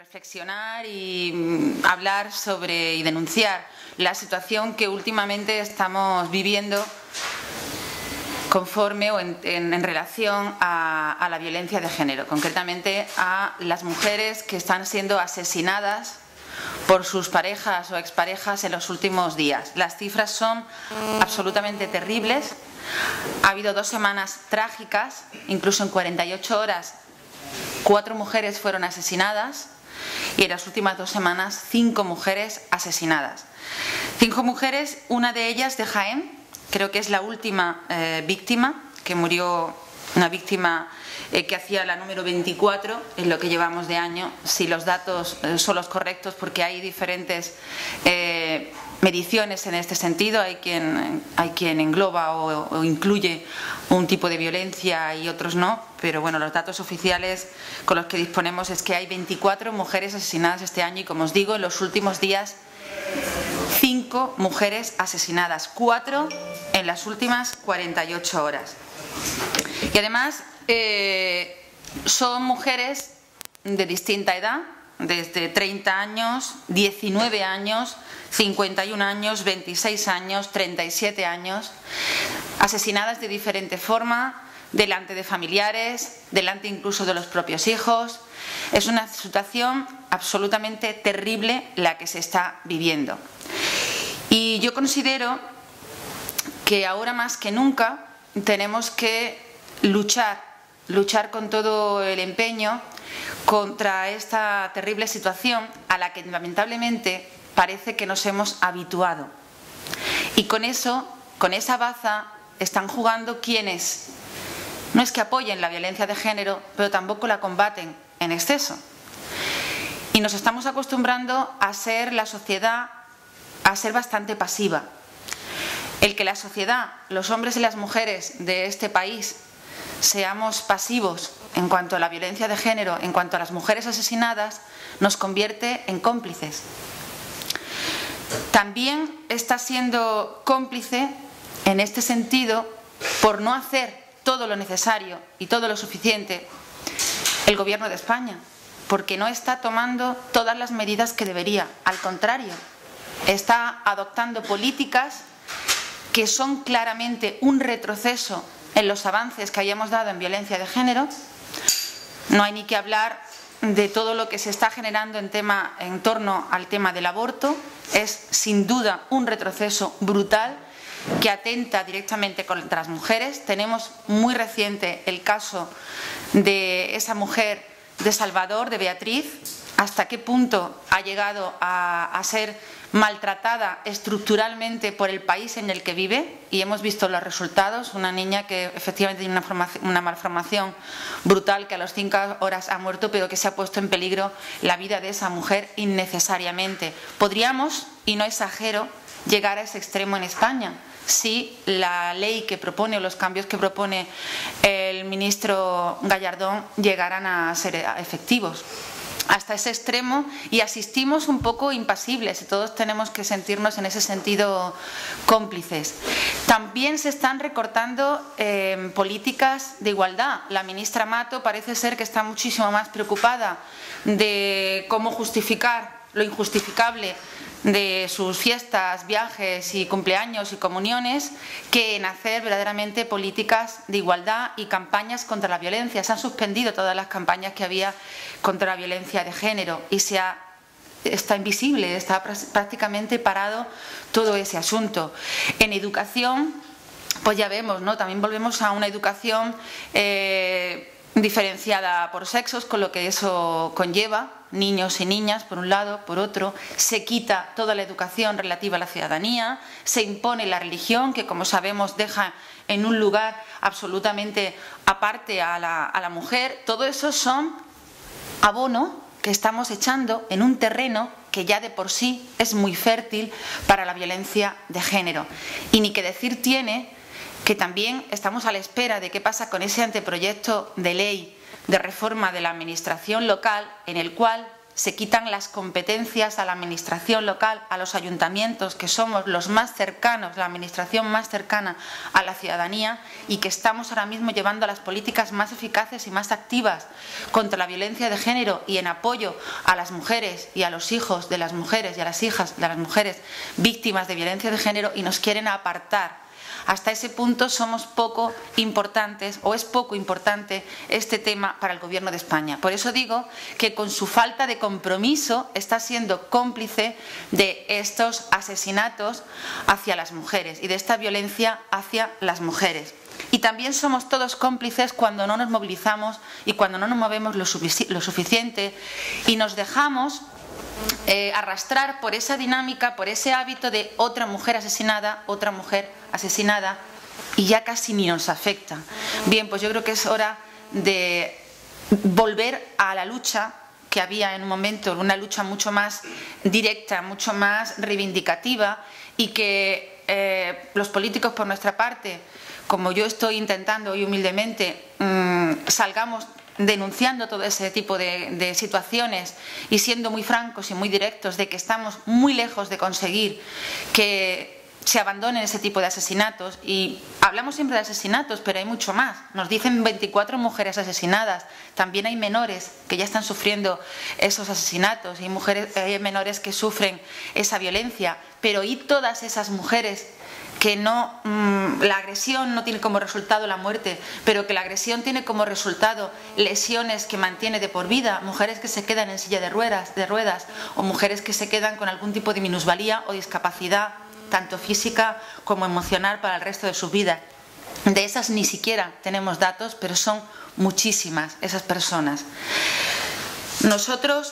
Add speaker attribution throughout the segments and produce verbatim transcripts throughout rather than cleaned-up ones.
Speaker 1: reflexionar y hablar sobre y denunciar la situación que últimamente estamos viviendo conforme o en, en, en relación a, a la violencia de género, concretamente a las mujeres que están siendo asesinadas por sus parejas o exparejas en los últimos días. Las cifras son absolutamente terribles. Ha habido dos semanas trágicas, incluso en cuarenta y ocho horas cuatro mujeres fueron asesinadas y en las últimas dos semanas cinco mujeres asesinadas. Cinco mujeres, una de ellas de Jaén, creo que es la última eh, víctima, que murió, una víctima eh, que hacía la número veinticuatro en lo que llevamos de año, si los datos eh, son los correctos, porque hay diferentes eh, mediciones en este sentido, hay quien, hay quien engloba o, o incluye un tipo de violencia y otros no, pero bueno, los datos oficiales con los que disponemos es que hay veinticuatro mujeres asesinadas este año y, como os digo, en los últimos días cinco mujeres asesinadas, cuatro en las últimas cuarenta y ocho horas. Y además eh, son mujeres de distinta edad, desde treinta años, diecinueve años, cincuenta y un años, veintiséis años, treinta y siete años, asesinadas de diferente forma, delante de familiares, delante incluso de los propios hijos. Es una situación absolutamente terrible la que se está viviendo. Y yo considero que ahora más que nunca tenemos que luchar, luchar con todo el empeño contra esta terrible situación a la que lamentablemente parece que nos hemos habituado. Y con eso, con esa baza, están jugando quienes no es que apoyen la violencia de género, pero tampoco la combaten en exceso. Y nos estamos acostumbrando a ser la sociedad, a ser bastante pasiva. El que la sociedad, los hombres y las mujeres de este país, seamos pasivos en cuanto a la violencia de género, en cuanto a las mujeres asesinadas, nos convierte en cómplices. También está siendo cómplice en este sentido por no hacer todo lo necesario y todo lo suficiente el Gobierno de España, porque no está tomando todas las medidas que debería. Al contrario, está adoptando políticas que son claramente un retroceso en los avances que hayamos dado en violencia de género. No hay ni que hablar de todo lo que se está generando en, tema, en torno al tema del aborto. Es sin duda un retroceso brutal que atenta directamente contra las mujeres. Tenemos muy reciente el caso de esa mujer de Salvador, de Beatriz, hasta qué punto ha llegado a, a ser maltratada estructuralmente por el país en el que vive, y hemos visto los resultados. Una niña que efectivamente tiene una, una malformación brutal, que a las cinco horas ha muerto, pero que se ha puesto en peligro la vida de esa mujer innecesariamente. Podríamos, y no exagero, llegar a ese extremo en España si la ley que propone o los cambios que propone el ministro Gallardón llegaran a ser efectivos. Hasta ese extremo, y asistimos un poco impasibles, y todos tenemos que sentirnos en ese sentido cómplices. También se están recortando eh, políticas de igualdad. La ministra Mato parece ser que está muchísimo más preocupada de cómo justificar lo injustificable de sus fiestas, viajes y cumpleaños y comuniones, que en hacer verdaderamente políticas de igualdad y campañas contra la violencia. Se han suspendido todas las campañas que había contra la violencia de género y se ha, está invisible, está prácticamente parado todo ese asunto. En educación, pues ya vemos, ¿no? También volvemos a una educación eh, diferenciada por sexos, con lo que eso conlleva. Niños y niñas, por un lado, por otro, se quita toda la educación relativa a la ciudadanía, se impone la religión, que como sabemos deja en un lugar absolutamente aparte a la, a la mujer. Todo eso son abono que estamos echando en un terreno que ya de por sí es muy fértil para la violencia de género. Y ni que decir tiene que también estamos a la espera de qué pasa con ese anteproyecto de ley de reforma de la administración local, en el cual se quitan las competencias a la administración local, a los ayuntamientos, que somos los más cercanos, la administración más cercana a la ciudadanía, y que estamos ahora mismo llevando las políticas más eficaces y más activas contra la violencia de género y en apoyo a las mujeres y a los hijos de las mujeres y a las hijas de las mujeres víctimas de violencia de género, y nos quieren apartar. Hasta ese punto somos poco importantes, o es poco importante este tema para el Gobierno de España. Por eso digo que con su falta de compromiso está siendo cómplice de estos asesinatos hacia las mujeres y de esta violencia hacia las mujeres. Y también somos todos cómplices cuando no nos movilizamos y cuando no nos movemos lo, sufici- lo suficiente y nos dejamos Eh, arrastrar por esa dinámica, por ese hábito de otra mujer asesinada, otra mujer asesinada, y ya casi ni nos afecta. Bien, pues yo creo que es hora de volver a la lucha que había en un momento, una lucha mucho más directa, mucho más reivindicativa, y que eh, los políticos por nuestra parte, como yo estoy intentando hoy humildemente, mmm, salgamos denunciando todo ese tipo de, de situaciones y siendo muy francos y muy directos de que estamos muy lejos de conseguir que se abandonen ese tipo de asesinatos. Y hablamos siempre de asesinatos, pero hay mucho más. Nos dicen veinticuatro mujeres asesinadas, también hay menores que ya están sufriendo esos asesinatos, y mujeres, hay menores que sufren esa violencia, pero ¿y todas esas mujeres que no, mmm, la agresión no tiene como resultado la muerte, pero que la agresión tiene como resultado lesiones que mantiene de por vida, mujeres que se quedan en silla de ruedas, de ruedas o mujeres que se quedan con algún tipo de minusvalía o discapacidad, tanto física como emocional, para el resto de su vida? De esas ni siquiera tenemos datos, pero son muchísimas esas personas. Nosotros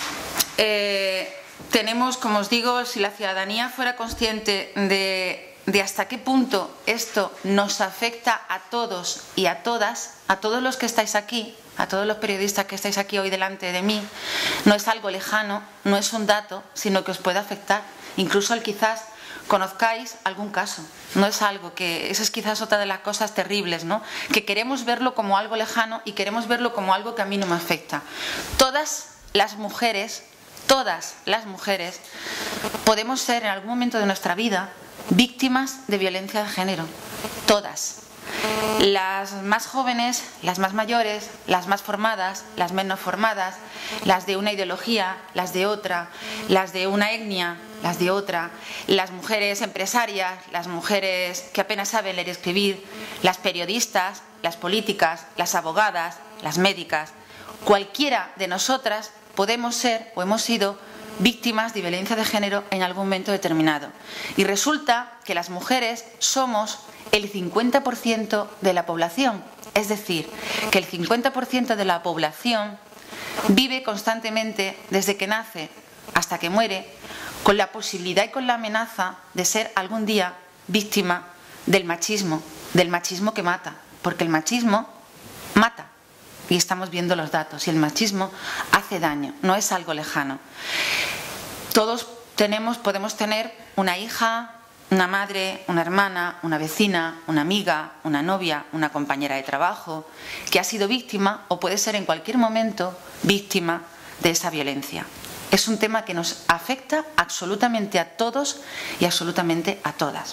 Speaker 1: eh, tenemos, como os digo, si la ciudadanía fuera consciente de de hasta qué punto esto nos afecta a todos y a todas, a todos los que estáis aquí, a todos los periodistas que estáis aquí hoy delante de mí, no es algo lejano, no es un dato, sino que os puede afectar. Incluso al quizás conozcáis algún caso. No es algo que, esa es quizás otra de las cosas terribles, ¿no? Que queremos verlo como algo lejano y queremos verlo como algo que a mí no me afecta. Todas las mujeres, todas las mujeres, podemos ser en algún momento de nuestra vida víctimas de violencia de género, todas. Las más jóvenes, las más mayores, las más formadas, las menos formadas, las de una ideología, las de otra, las de una etnia, las de otra, las mujeres empresarias, las mujeres que apenas saben leer y escribir, las periodistas, las políticas, las abogadas, las médicas. Cualquiera de nosotras podemos ser o hemos sido víctimas de violencia de género en algún momento determinado. Y resulta que las mujeres somos el cincuenta por ciento de la población. Es decir, que el cincuenta por ciento de la población vive constantemente, desde que nace hasta que muere, con la posibilidad y con la amenaza de ser algún día víctima del machismo, del machismo que mata. Porque el machismo mata. Y estamos viendo los datos, y el machismo hace daño, no es algo lejano. Todos tenemos, podemos tener una hija, una madre, una hermana, una vecina, una amiga, una novia, una compañera de trabajo, que ha sido víctima o puede ser en cualquier momento víctima de esa violencia. Es un tema que nos afecta absolutamente a todos y absolutamente a todas.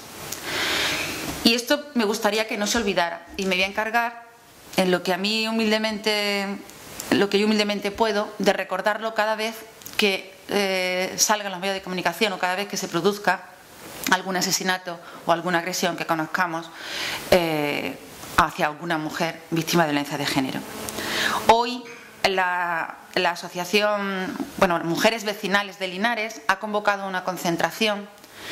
Speaker 1: Y esto me gustaría que no se olvidara, y me voy a encargar, en lo que a mí humildemente, lo que yo humildemente puedo, de recordarlo cada vez que eh, salga en los medios de comunicación o cada vez que se produzca algún asesinato o alguna agresión que conozcamos eh, hacia alguna mujer víctima de violencia de género. Hoy la, la asociación, bueno, Mujeres Vecinales de Linares ha convocado una concentración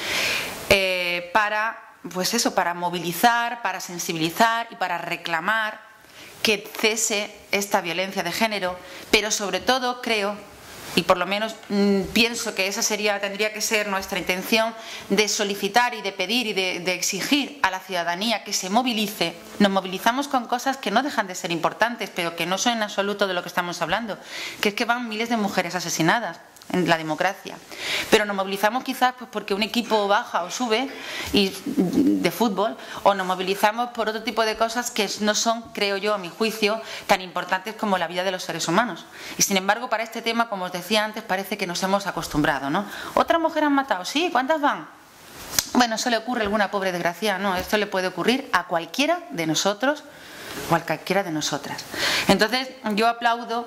Speaker 1: eh, para, pues eso, para movilizar, para sensibilizar y para reclamar que cese esta violencia de género, pero sobre todo creo, y por lo menos mmm, pienso que esa sería, tendría que ser nuestra intención, de solicitar y de pedir y de, de exigir a la ciudadanía que se movilice. Nos movilizamos con cosas que no dejan de ser importantes, pero que no son en absoluto de lo que estamos hablando, que es que van miles de mujeres asesinadas, en la democracia. Pero nos movilizamos quizás pues porque un equipo baja o sube y, de fútbol, o nos movilizamos por otro tipo de cosas que no son, creo yo, a mi juicio, tan importantes como la vida de los seres humanos. Y sin embargo, para este tema, como os decía antes, parece que nos hemos acostumbrado, ¿no? ¿Otras mujeres han matado? Sí, ¿cuántas van? Bueno, eso le ocurre a alguna pobre desgraciada, no, esto le puede ocurrir a cualquiera de nosotros o a cualquiera de nosotras. Entonces, yo aplaudo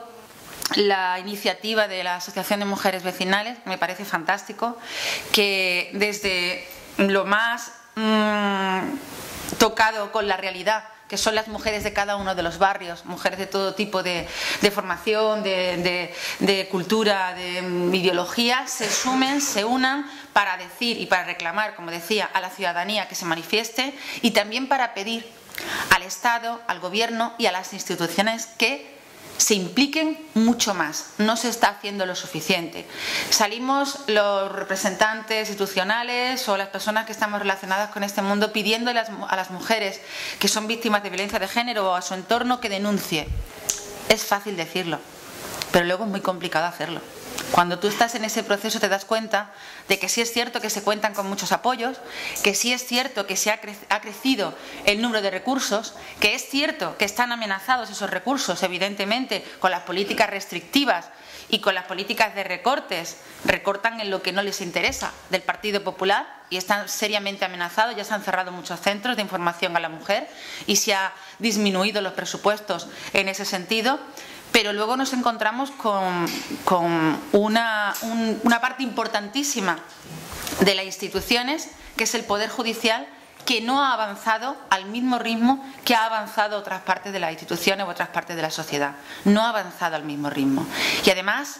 Speaker 1: la iniciativa de la Asociación de Mujeres Vecinales, me parece fantástico, que desde lo más mmm, tocado con la realidad, que son las mujeres de cada uno de los barrios, mujeres de todo tipo de, de formación, de, de, de cultura, de um, ideología, se sumen, se unan para decir y para reclamar, como decía, a la ciudadanía que se manifieste y también para pedir al Estado, al Gobierno y a las instituciones que se impliquen mucho más. No se está haciendo lo suficiente. Salimos los representantes institucionales o las personas que estamos relacionadas con este mundo pidiendo a las, a las mujeres que son víctimas de violencia de género o a su entorno que denuncie. Es fácil decirlo, pero luego es muy complicado hacerlo. Cuando tú estás en ese proceso te das cuenta de que sí es cierto que se cuentan con muchos apoyos, que sí es cierto que se ha, cre ha crecido el número de recursos, que es cierto que están amenazados esos recursos, evidentemente, con las políticas restrictivas y con las políticas de recortes. Recortan en lo que no les interesa del Partido Popular y están seriamente amenazados. Ya se han cerrado muchos centros de información a la mujer y se han disminuido los presupuestos en ese sentido. Pero luego nos encontramos con, con una, un, una parte importantísima de las instituciones, que es el Poder Judicial, que no ha avanzado al mismo ritmo que ha avanzado otras partes de las instituciones u otras partes de la sociedad. No ha avanzado al mismo ritmo. Y además,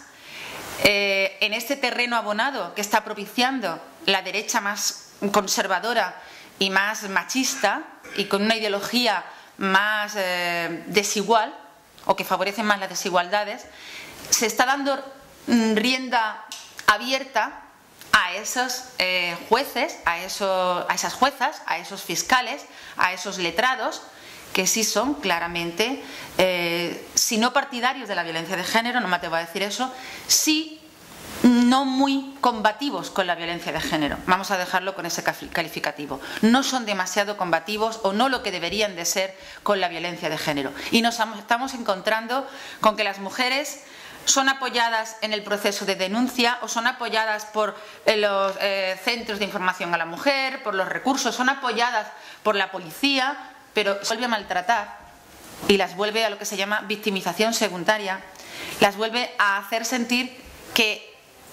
Speaker 1: eh, en este terreno abonado que está propiciando la derecha más conservadora y más machista y con una ideología más eh, desigual, o que favorecen más las desigualdades, se está dando rienda abierta a esos eh, jueces, a, eso, a esas juezas, a esos fiscales, a esos letrados, que sí son claramente, eh, si no partidarios de la violencia de género, no me atrevo a decir eso, sí no muy combativos con la violencia de género. Vamos a dejarlo con ese calificativo. No son demasiado combativos o no lo que deberían de ser con la violencia de género. Y nos estamos encontrando con que las mujeres son apoyadas en el proceso de denuncia o son apoyadas por los eh, centros de información a la mujer, por los recursos, son apoyadas por la policía, pero se vuelve a maltratar y las vuelve a lo que se llama victimización secundaria, las vuelve a hacer sentir que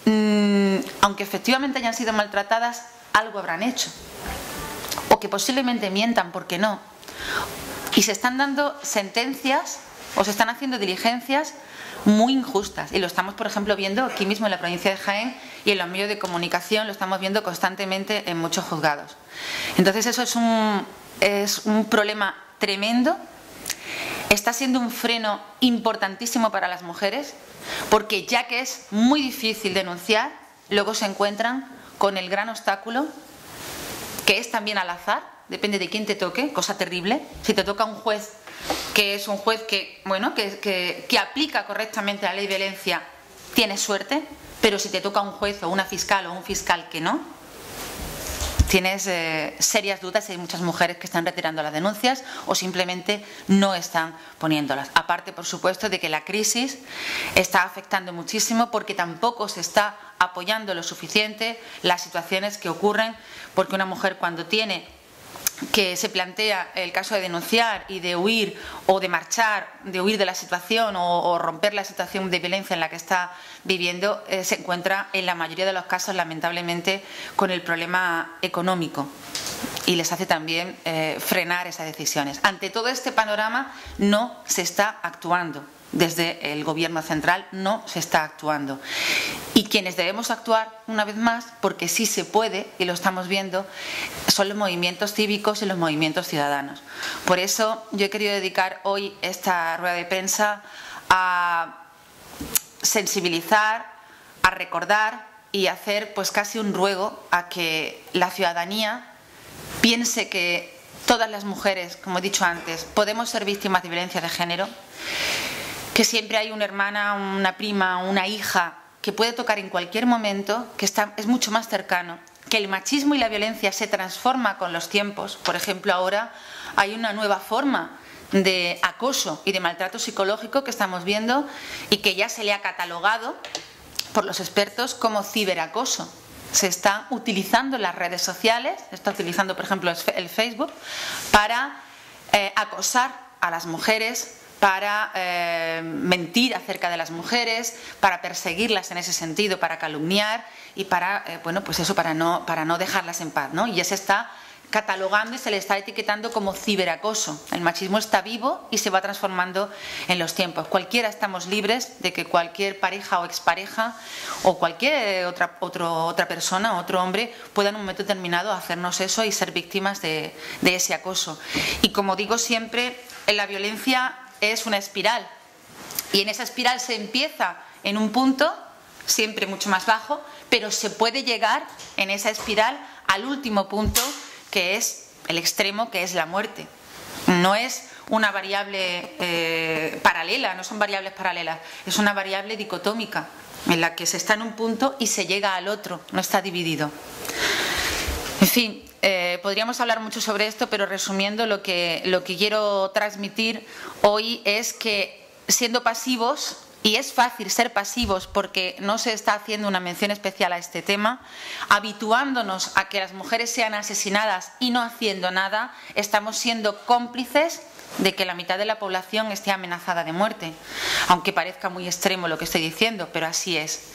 Speaker 1: aunque efectivamente hayan sido maltratadas, algo habrán hecho. O que posiblemente mientan, ¿por qué no? Y se están dando sentencias o se están haciendo diligencias muy injustas. Y lo estamos, por ejemplo, viendo aquí mismo en la provincia de Jaén y en los medios de comunicación, lo estamos viendo constantemente en muchos juzgados. Entonces eso es un, es un problema tremendo. Está siendo un freno importantísimo para las mujeres, porque ya que es muy difícil denunciar, luego se encuentran con el gran obstáculo, que es también al azar, depende de quién te toque, cosa terrible. Si te toca un juez que es un juez que, bueno, que, que, que aplica correctamente la ley de violencia, tienes suerte, pero si te toca un juez o una fiscal o un fiscal que no, tienes eh, serias dudas. Hay muchas mujeres que están retirando las denuncias o simplemente no están poniéndolas. Aparte, por supuesto, de que la crisis está afectando muchísimo porque tampoco se está apoyando lo suficiente las situaciones que ocurren, porque una mujer cuando tiene que se plantea el caso de denunciar y de huir o de marchar, de huir de la situación o, o romper la situación de violencia en la que está viviendo, eh, se encuentra en la mayoría de los casos lamentablemente con el problema económico y les hace también eh, frenar esas decisiones. Ante todo este panorama no se está actuando. Desde el Gobierno central no se está actuando. Y quienes debemos actuar, una vez más, porque sí se puede, y lo estamos viendo, son los movimientos cívicos y los movimientos ciudadanos. Por eso yo he querido dedicar hoy esta rueda de prensa a sensibilizar, a recordar y hacer pues casi un ruego a que la ciudadanía piense que todas las mujeres, como he dicho antes, podemos ser víctimas de violencia de género, que siempre hay una hermana, una prima, una hija que puede tocar en cualquier momento, que está, es mucho más cercano, que el machismo y la violencia se transforma con los tiempos. Por ejemplo, ahora hay una nueva forma de acoso y de maltrato psicológico que estamos viendo y que ya se le ha catalogado por los expertos como ciberacoso. Se está utilizando las redes sociales, se está utilizando, por ejemplo, el Facebook, para eh, acosar a las mujeres, para eh, mentir acerca de las mujeres, para perseguirlas en ese sentido, para calumniar y para, eh, bueno, pues eso, para no, para no dejarlas en paz, ¿no? Y ya se está catalogando y se le está etiquetando como ciberacoso. El machismo está vivo y se va transformando en los tiempos. Cualquiera estamos libres de que cualquier pareja o expareja o cualquier otra, otro, otra persona, otro hombre, pueda en un momento determinado hacernos eso y ser víctimas de, de ese acoso. Y como digo siempre, la violencia es una espiral y en esa espiral se empieza en un punto siempre mucho más bajo, pero se puede llegar en esa espiral al último punto, que es el extremo, que es la muerte. No es una variable eh, paralela, no son variables paralelas, es una variable dicotómica en la que se está en un punto y se llega al otro, no está dividido. En fin, eh, podríamos hablar mucho sobre esto, pero resumiendo, lo que, lo que quiero transmitir hoy es que siendo pasivos, y es fácil ser pasivos porque no se está haciendo una mención especial a este tema, habituándonos a que las mujeres sean asesinadas y no haciendo nada, estamos siendo cómplices de que la mitad de la población esté amenazada de muerte, aunque parezca muy extremo lo que estoy diciendo, pero así es.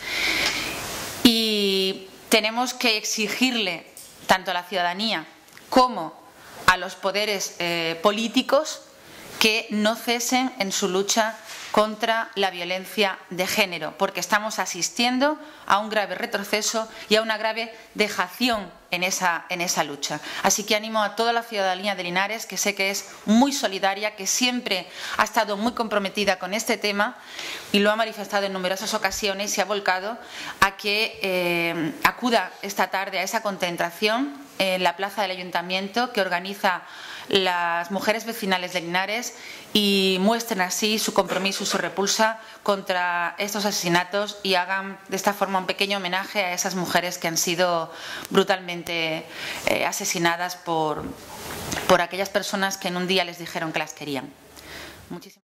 Speaker 1: Y tenemos que exigirle tanto a la ciudadanía como a los poderes eh, políticos que no cesen en su lucha contra la violencia de género, porque estamos asistiendo a un grave retroceso y a una grave dejación en esa, en esa lucha. Así que animo a toda la ciudadanía de Linares, que sé que es muy solidaria, que siempre ha estado muy comprometida con este tema y lo ha manifestado en numerosas ocasiones y se ha volcado a que eh, acuda esta tarde a esa concentración en la plaza del Ayuntamiento que organiza las mujeres vecinales de Linares y muestren así su compromiso y su repulsa contra estos asesinatos y hagan de esta forma un pequeño homenaje a esas mujeres que han sido brutalmente eh, asesinadas por, por aquellas personas que en un día les dijeron que las querían. Muchísimas